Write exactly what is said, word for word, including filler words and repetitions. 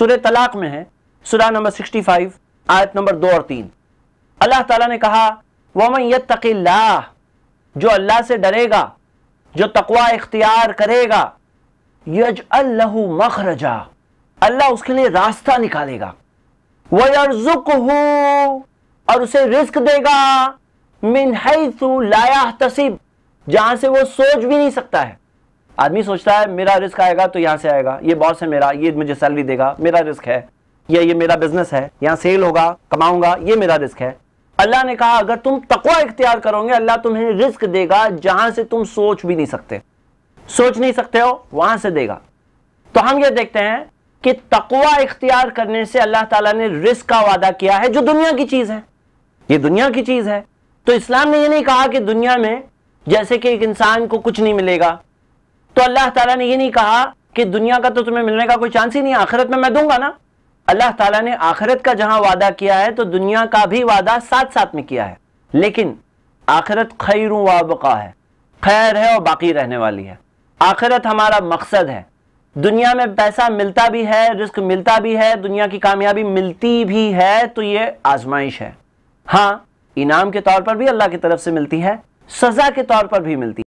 सूरह तलाक में है, सूरा नंबर पैंसठ, आयत नंबर दो और तीन। अल्लाह ताला ने कहा वमन यत्तक़िल्लाह, जो अल्लाह से डरेगा, जो तक़वा इख्तियार करेगा, यजअल लहू मखरजा, अल्लाह उसके लिए रास्ता निकालेगा, वयर्ज़ुक़हू, और उसे रिस्क देगा, मिन हैसु ला यहतसिब, जहां से वो सोच भी नहीं सकता है। आदमी सोचता है मेरा रिस्क आएगा तो यहां से आएगा, ये बॉस है मेरा, ये मुझे सैलरी देगा, मेरा रिस्क है, या ये मेरा बिजनेस है, यहां सेल होगा, कमाऊंगा, ये मेरा रिस्क है। अल्लाह ने कहा अगर तुम तक़वा इख्तियार करोगे, अल्लाह तुम्हें रिस्क देगा जहां से तुम सोच भी नहीं सकते, सोच नहीं सकते हो वहां से देगा। तो हम ये देखते हैं कि तक़वा इख्तियार करने से अल्लाह ताला ने रिस्क का वादा किया है, जो दुनिया की चीज है, ये दुनिया की चीज है। तो इस्लाम ने ये नहीं कहा कि दुनिया में जैसे कि एक इंसान को कुछ नहीं मिलेगा, तो अल्लाह ताला ने ये नहीं कहा कि दुनिया का तो तुम्हें मिलने का कोई चांस ही नहीं, आखिरत में मैं दूंगा ना। अल्लाह ताला ने आखिरत का जहां वादा किया है तो दुनिया का भी वादा साथ साथ में किया है, लेकिन आखिरत खैरुं व अबक़ा है, खैर है और बाकी रहने वाली है। आखिरत हमारा मकसद है। दुनिया में पैसा मिलता भी है, रिस्क मिलता भी है, दुनिया की कामयाबी मिलती भी है, तो ये आजमाइश है। हाँ, इनाम के तौर पर भी अल्लाह की तरफ से मिलती है, सजा के तौर पर भी मिलती है।